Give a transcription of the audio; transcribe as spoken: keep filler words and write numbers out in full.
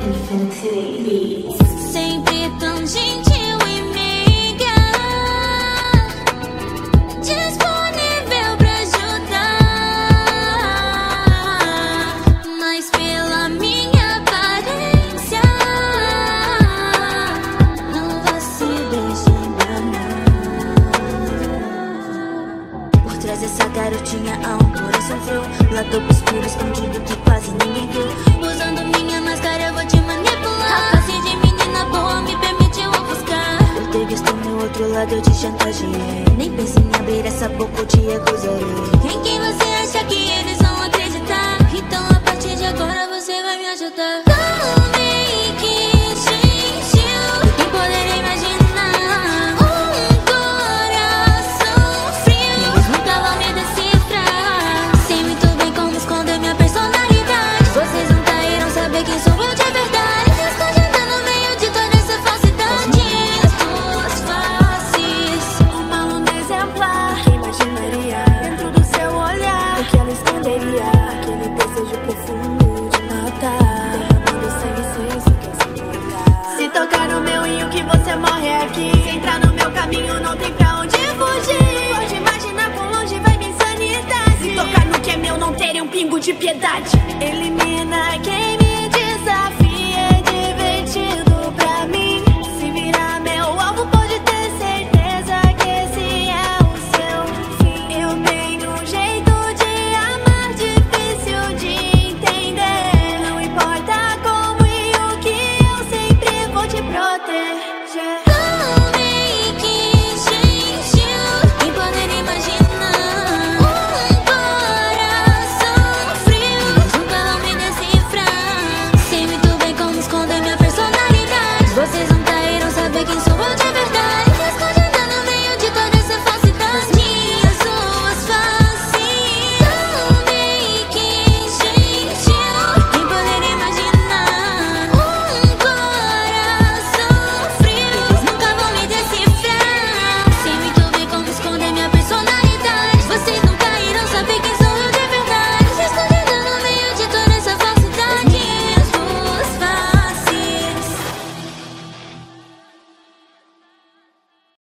Infinity Beats. Sempre tão gentil e meiga, disponível pra ajudar, mas pela minha aparência não vá se deixar enganar. Por trás dessa garotinha há um coração frio, lado obscuro escondido que quase ninguém viu. Usando minha máscara eu vou te manipular, a face de menina boa me permitiu ofuscar. Eu te visto no meu outro lado, eu te chantageei. Nem pense em abrir essa boca, eu te acusarei. Em quem você acha que eles vão acreditar? Então a partir de agora você vai me ajudar. Não make gentil, nem poderia imaginar um coração frio. Eles nunca vão me decifrar. Sei muito bem como esconder minha personalidade. Vocês nunca irão saber quem sou eu de verdade. Escondida no meio de toda essa falsidade. As tuas faces, uma aluna exemplar. Quem imaginaria dentro do seu olhar o que ela esconderia? Aquele desejo profundo de matar, derramando sangue sem sequer se molhar. Se tocar no meu e o que você morre é aqui. Se entrar no meu caminho não tem pra onde fugir. Pode imaginar quão longe vai minha insanidade. Se tocar no que é meu não terei um pingo de piedade. Elimina quem me